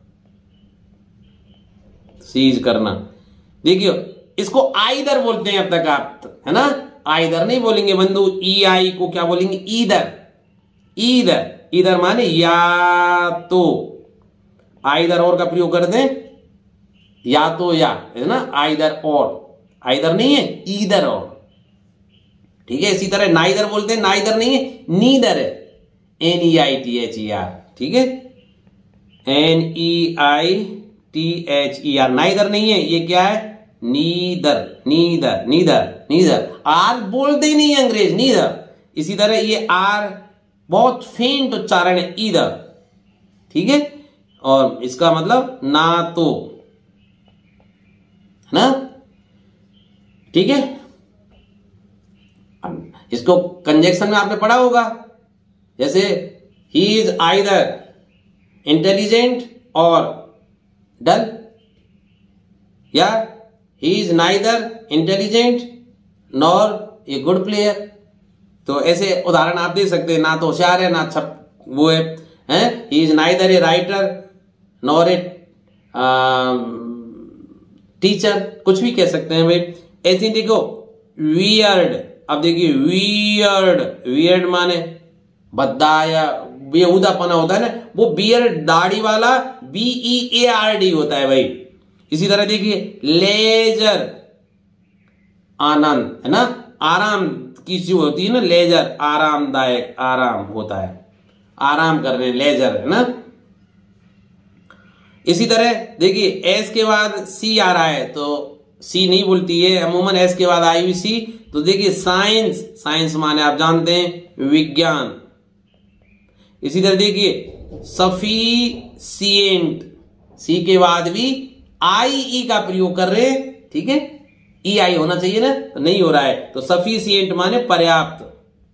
A: सीज करना। देखियो इसको आइदर बोलते हैं अब तक आप, है ना, आइदर नहीं बोलेंगे बंधु, EI को क्या बोलेंगे, ईदर, ईदर, ईदर माने या तो, आइदर और का प्रयोग करते हैं, या तो या, है ना, आइदर और, आइदर नहीं है, ईदर और, ठीक है। इसी तरह नाइदर बोलते हैं, नाइदर नहीं है, नीदर है, NEITHER, ठीक है, NEITHER, नाइदर नहीं है, ये क्या है, neither, neither, neither, neither, R बोलते ही नहीं अंग्रेज, नीदर। इसी तरह ये आर बहुत फेंट उच्चारण है, ईदर, ठीक है, और इसका मतलब ना तो, है ना, ठीक है। इसको कंजक्शन में आपने पढ़ा होगा, जैसे ही इज आइदर इंटेलिजेंट और डल, या he is neither intelligent nor a good player. तो ऐसे उदाहरण आप दे सकते हैं, ना तो होशियार है ना अच्छा वो है, he is neither a writer nor a teacher, कुछ भी कह सकते हैं भाई। ऐसे देखो वियर्ड, अब देखिए वियर्ड, वियर्ड माने भद्दा या बेहुदापना होता है ना, वो बियर्ड दाढ़ी वाला BEARD होता है भाई। इसी तरह देखिए लेजर, आनंद है ना, आराम की जो होती है ना, लेजर आरामदायक, आराम होता है, आराम करने, लेजर है ना। इसी तरह देखिए एस के बाद सी आ रहा है, तो सी नहीं बोलती है अमूमन, एस के बाद आई हुई सी। तो देखिए साइंस, साइंस माने आप जानते हैं विज्ञान। इसी तरह देखिए सफिशिएंट, सी के बाद भी आई का प्रयोग कर रहे हैं, ठीक है, EI होना चाहिए ना, तो नहीं हो रहा है, तो सफिशिएंट माने पर्याप्त।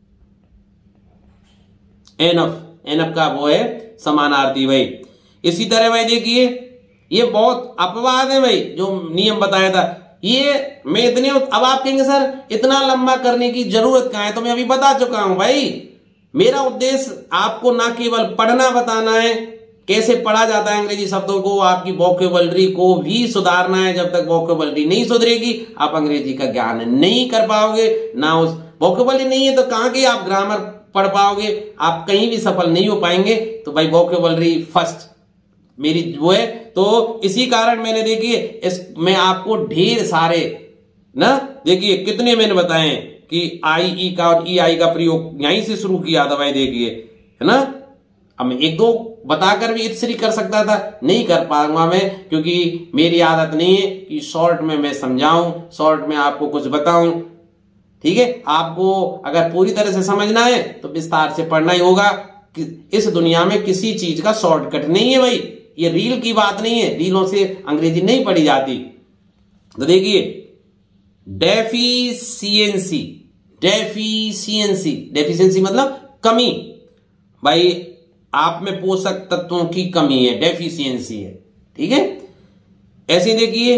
A: एनफ, एनफ का वो है समानार्थी भाई। इसी तरह भाई देखिए ये बहुत अपवाद है भाई, जो नियम बताया था ये मैं इतने, अब आप कहेंगे सर इतना लंबा करने की जरूरत कहां है, तो मैं अभी बता चुका हूं भाई। मेरा उद्देश्य आपको ना केवल पढ़ना बताना है, कैसे पढ़ा जाता है अंग्रेजी शब्दों को, आपकी वोकैबुलरी को भी सुधारना है। जब तक वोकैबुलरी नहीं सुधरेगी आप अंग्रेजी का ज्ञान नहीं कर पाओगे, ना उस वोकैबुलरी नहीं है तो कहां के आप ग्रामर पढ़ पाओगे, आप कहीं भी सफल नहीं हो पाएंगे। तो भाई वोकैबुलरी फर्स्ट मेरी वो है। तो इसी कारण मैंने देखिए मैं आपको ढेर सारे ना, देखिए कितने मैंने बताए कि IE का और EI का प्रयोग यहीं से शुरू किया था भाई, देखिए है ना। अब मैं एक दो बताकर भी इतनी कर सकता था, नहीं कर पाऊंगा मैं, क्योंकि मेरी आदत नहीं है कि शॉर्ट में मैं समझाऊं, शॉर्ट में आपको कुछ बताऊं, ठीक है। आपको अगर पूरी तरह से समझना है तो विस्तार से पढ़ना ही होगा। इस दुनिया में किसी चीज का शॉर्टकट नहीं है भाई, ये रील की बात नहीं है, रीलों से अंग्रेजी नहीं पढ़ी जाती। तो देखिए डेफिशिएंसी, डेफिशिएंसी, डेफिशिएंसी मतलब कमी भाई, आप में पोषक तत्वों की कमी है, डेफिशिएंसी है, ठीक है। ऐसे देखिए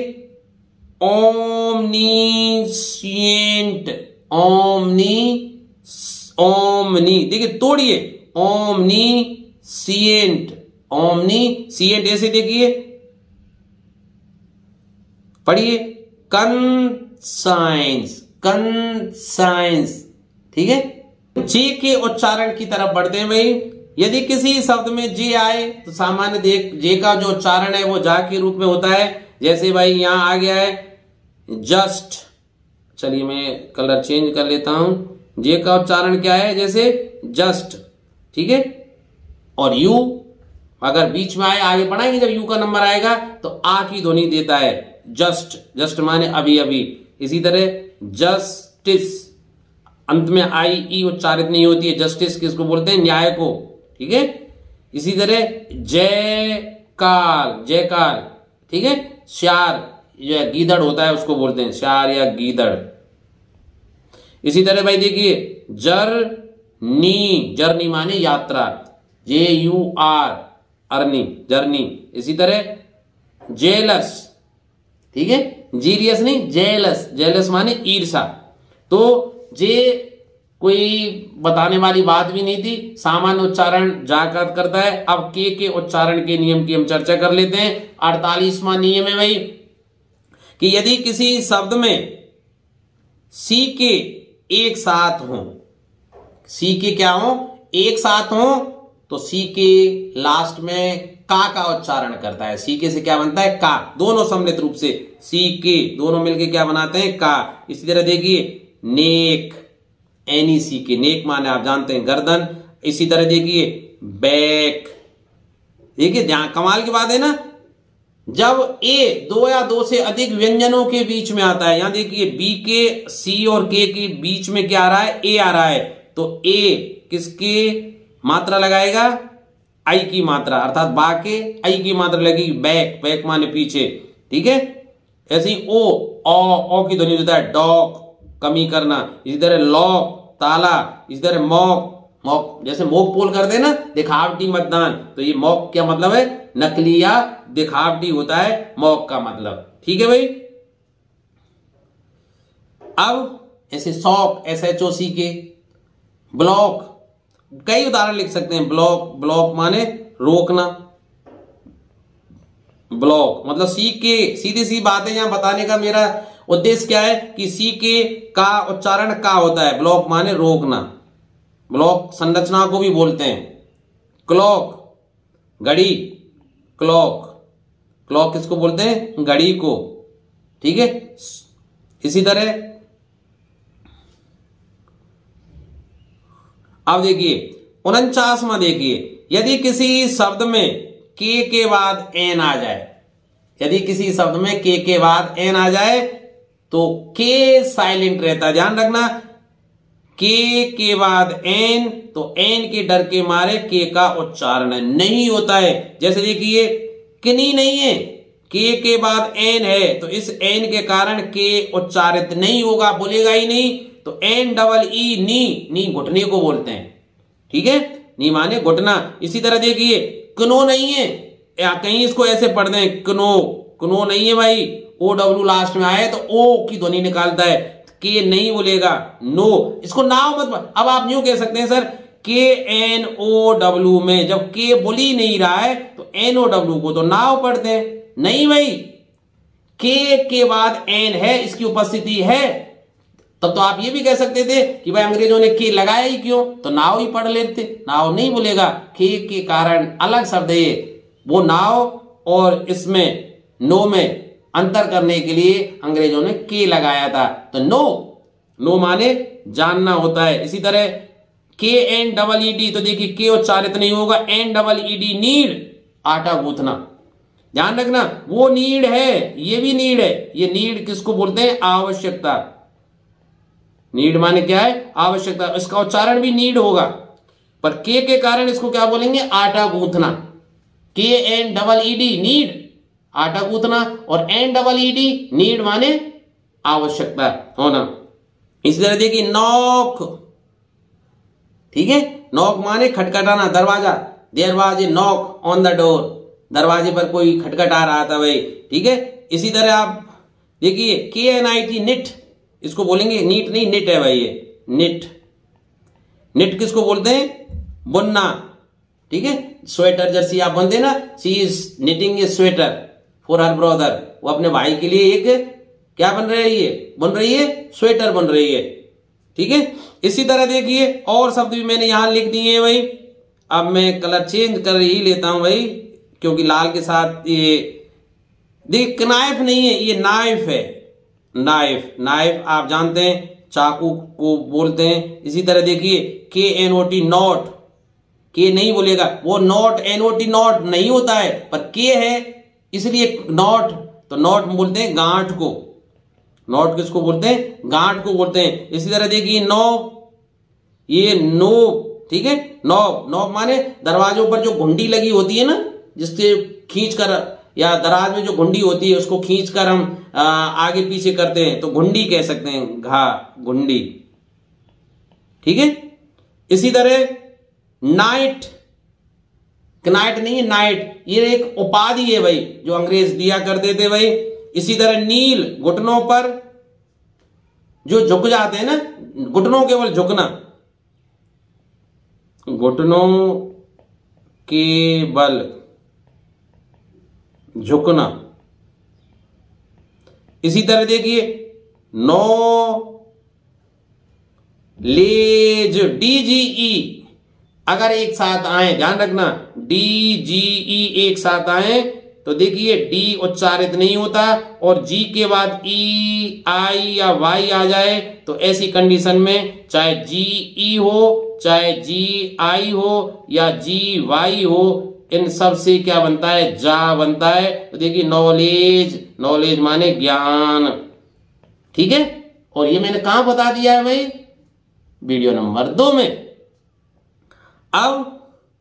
A: ओमनीशिएंट, ओमनी देखिए तोड़िए, ओमनीशिएंट, ओमनीशिएंट ऐसे देखिए, पढ़िए कंसाइंस, कंसाइंस, ठीक है। जे के उच्चारण की तरफ बढ़ते हैं भाई। यदि किसी शब्द में जे आए तो सामान्य देख जे का जो उच्चारण है वो जा के रूप में होता है। जैसे भाई यहां आ गया है जस्ट, चलिए मैं कलर चेंज कर लेता हूं। जे का उच्चारण क्या है, जैसे जस्ट, ठीक है। और यू अगर बीच में आए, आगे बढ़ाएंगे जब यू का नंबर आएगा तो आ की ध्वनि देता है, जस्ट, जस्ट माने अभी अभी। इसी तरह जस्टिस, अंत में IE उच्चारित नहीं होती है, जस्टिस किसको बोलते हैं, न्याय को, ठीक है। इसी तरह जयकार, जयकार, ठीक है। श्यार या गीदड़ होता है उसको बोलते हैं श्यार या गीदड़। इसी तरह भाई देखिए जर्नी, जर्नी माने यात्रा, JUR, अर्नी, जर्नी। इसी तरह जेलस, ठीक है, जीरियस नहीं, जेलस, जेलस माने ईर्षा। तो जे कोई बताने वाली बात भी नहीं थी, सामान्य उच्चारण जाकर करता है। अब के उच्चारण के नियम की हम चर्चा कर लेते हैं। 48वां नियम है भाई कि यदि किसी शब्द में सी के एक साथ हो, सी के क्या हो, एक साथ हो, तो सी के लास्ट में का उच्चारण करता है। सी के से क्या बनता है, का, दोनों सम्मिलित रूप से सी के दोनों मिलके क्या बनाते हैं, का। इसी तरह देखिए नेक, NEC के, नेक माने आप जानते हैं गर्दन। इसी तरह देखिए बैक, देखिए ध्यान, कमाल की बात है ना, जब ए दो या दो से अधिक व्यंजनों के बीच में आता है, यहां देखिए बी के, सी और के बीच में क्या आ रहा है, ए आ रहा है, तो ए किसकी मात्रा लगाएगा, आई की मात्रा, अर्थात बा के आई की मात्रा लगेगी, बैक, बैक माने पीछे, ठीक है। ऐसे ही ओ की ध्वनि देता है डॉग, कमी करना। इसी तरह लॉक, ताला। इसी तरह मॉक, मॉक जैसे मॉक पोल करते हैं ना, दिखावटी मतदान, तो ये मॉक क्या मतलब है, नकली या दिखावटी होता है मॉक का मतलब, ठीक है भाई। अब ऐसे शॉक, SHOC के, ब्लॉक, कई उदाहरण लिख सकते हैं। ब्लॉक, ब्लॉक माने रोकना, ब्लॉक मतलब सी के, सीधी सी बात है। यहां बताने का मेरा उद्देश्य क्या है कि सी के का उच्चारण का होता है, ब्लॉक माने रोकना, ब्लॉक संरचना को भी बोलते हैं, क्लॉक घड़ी, क्लॉक, क्लॉक किसको बोलते हैं? घड़ी को। ठीक है, इसी तरह अब देखिए 49वां, देखिए यदि किसी शब्द में के बाद एन आ जाए, यदि किसी शब्द में के बाद एन आ जाए तो के साइलेंट रहता है। ध्यान रखना, के बाद एन, तो एन के डर के मारे के का उच्चारण नहीं होता है। जैसे देखिए किनी नहीं है, के बाद एन है, तो इस एन के कारण के उच्चारित नहीं होगा, बोलेगा ही नहीं। तो एन डबल ई नी घुटने को बोलते हैं। ठीक है, नी माने घुटना। इसी तरह देखिए कनो नहीं है, या कहीं इसको ऐसे पढ़ दें कनो, कनो नहीं है भाई, ओ डब्ल्यू लास्ट में आए तो ओ की ध्वनि निकालता है, के नहीं बोलेगा, नो। इसको नाव मत, अब आप यूं कह सकते हैं सर के एन ओ डब्ल्यू में जब के बोल ही नहीं रहा है तो एन ओ डब्ल्यू को तो नाव पढ़ते हैं। नहीं भाई, के बाद एन है, इसकी उपस्थिति है, तब तो आप ये भी कह सकते थे कि भाई अंग्रेजों ने के लगाया ही क्यों, तो नाव ही पढ़ लेते। नाव नहीं बोलेगा, के कारण अलग शब्द है वो नाव, और इसमें नो में अंतर करने के लिए अंग्रेजों ने के लगाया था। तो नो माने जानना होता है। इसी तरह के एन डबल ई डी, तो देखिए के उच्चारित नहीं होगा, N double E D knead, आटा गूंथना। ध्यान रखना, वो नीड है, ये भी नीड है। ये नीड किसको बोलते हैं? आवश्यकता। नीड माने क्या है? आवश्यकता। इसका उच्चारण भी नीड होगा, पर के कारण इसको क्या बोलेंगे? आटा गूंथना। K N double E D knead, आटा गूंथना, और N double E D need माने आवश्यकता होना। इसी तरह देखिए नॉक, ठीक है, नॉक माने खटखटाना, दरवाजा। There was a knock on the door, दरवाजे पर कोई खटखटा रहा था भाई। ठीक है, इसी तरह आप देखिए के एन आई टी निट, इसको बोलेंगे नीट नहीं, निट है भाई ये, निट। निट किसको बोलते हैं? बुनना। ठीक है, स्वेटर जर्सी आप बुनते ना, she is knitting a sweater for her brother, वो अपने भाई के लिए एक क्या बन रही है? बन रही है, स्वेटर बन रही है। ठीक है, इसी तरह देखिए और शब्द भी मैंने यहां लिख दिए हैं भाई। अब मैं कलर चेंज कर ही लेता हूं भाई, क्योंकि लाल के साथ ये देख, नाइफ नहीं है, ये नाइफ है। नाइफ, नाइफ आप जानते हैं चाकू को बोलते हैं। इसी तरह देखिए के एन ओ टी नॉट, के नहीं बोलेगा, वो knot N O T not नहीं होता है, पर के है इसलिए नॉट, तो नॉट बोलते हैं गांठ को। नॉट किसको बोलते हैं? गांठ को बोलते हैं। इसी तरह देखिए नॉब, ये नोब, ठीक है, नॉब। नॉब माने दरवाजों पर जो घुंडी लगी होती है ना, जिससे खींच कर, या दराज में जो घुंडी होती है उसको खींच कर हम आगे पीछे करते हैं, तो घुंडी कह सकते हैं, घुंडी। ठीक है, इसी तरह नाइट, नाइट नहीं है, नाइट, ये एक उपाधि है भाई जो अंग्रेज दिया करते थे भाई। इसी तरह नील, घुटनों पर जो झुक जाते हैं ना, घुटनों केवल झुकना, घुटनों के बल झुकना। इसी तरह देखिए नो लेज, डीजीई अगर एक साथ आए, ध्यान रखना, डीजीई एक साथ आए तो देखिए डी उच्चारित नहीं होता, और जी के बाद ई आई या वाई आ जाए तो ऐसी कंडीशन में चाहे जी ई हो, चाहे जी आई हो, या जी वाई हो, इन सब से क्या बनता है? जा बनता है। तो देखिए नॉलेज, नॉलेज माने ज्ञान। ठीक है, और ये मैंने कहां बता दिया है भाई? वीडियो नंबर 2 में। अब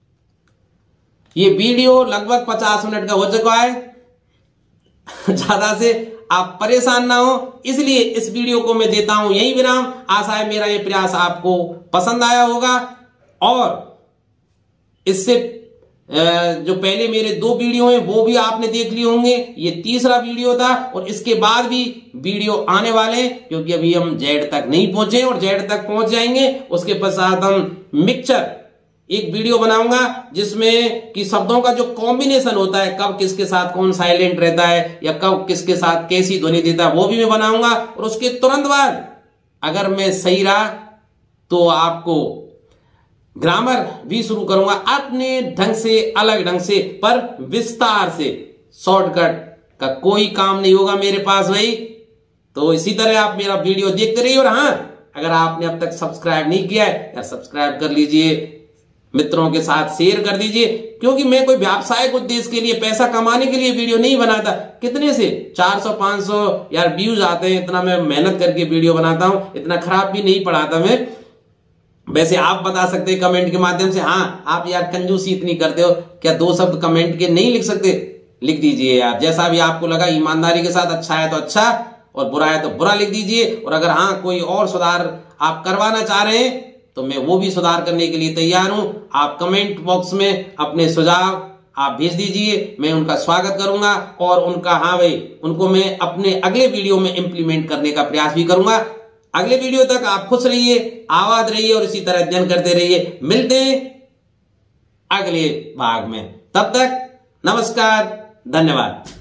A: ये वीडियो लगभग 50 मिनट का हो चुका है, ज्यादा से आप परेशान ना हो, इसलिए इस वीडियो को मैं देता हूं यही विराम। आशा है मेरा ये प्रयास आपको पसंद आया होगा, और इससे जो पहले मेरे 2 वीडियो हैं वो भी आपने देख लिए होंगे। ये तीसरा वीडियो था, और इसके बाद भी वीडियो आने वाले, क्योंकि अभी हम जेड तक नहीं पहुंचे, और जेड तक पहुंच जाएंगे उसके पश्चात हम मिक्सचर एक वीडियो बनाऊंगा, जिसमें कि शब्दों का जो कॉम्बिनेशन होता है, कब किसके साथ कौन साइलेंट रहता है, या कब किसके साथ कैसी ध्वनि देता है, वो भी मैं बनाऊंगा। और उसके तुरंत बाद अगर मैं सही रहा तो आपको ग्रामर भी शुरू करूंगा अपने ढंग से, अलग ढंग से, पर विस्तार से। शॉर्टकट का कोई काम नहीं होगा मेरे पास भाई। तो इसी तरह आप मेरा वीडियो देखते रहिए। और हाँ, अगर आपने अब तक सब्सक्राइब नहीं किया है यार, सब्सक्राइब कर लीजिए, मित्रों के साथ शेयर कर दीजिए, क्योंकि मैं कोई व्यावसायिक उद्देश्य के लिए, पैसा कमाने के लिए वीडियो नहीं बनाता। कितने से 400-500 यार व्यूज आते हैं, इतना मैं मेहनत करके वीडियो बनाता हूं, इतना खराब भी नहीं पढ़ाता मैं। वैसे आप बता सकते हैं कमेंट के माध्यम से, हाँ आप यार कंजूसी इतनी करते हो, क्या 2 शब्द कमेंट के नहीं लिख सकते? लिख दीजिए यार, जैसा भी आपको लगा। ईमानदारी के साथ, अच्छा है तो अच्छा और बुरा है तो बुरा लिख दीजिए। और अगर हाँ कोई और सुधार आप करवाना चाह रहे हैं तो मैं वो भी सुधार करने के लिए तैयार हूं। आप कमेंट बॉक्स में अपने सुझाव आप भेज दीजिए, मैं उनका स्वागत करूंगा और उनका, हाँ भाई, उनको मैं अपने अगले वीडियो में इंप्लीमेंट करने का प्रयास भी करूंगा। अगले वीडियो तक आप खुश रहिए, आबाद रहिए और इसी तरह अध्ययन करते रहिए। मिलते हैं अगले भाग में, तब तक नमस्कार, धन्यवाद।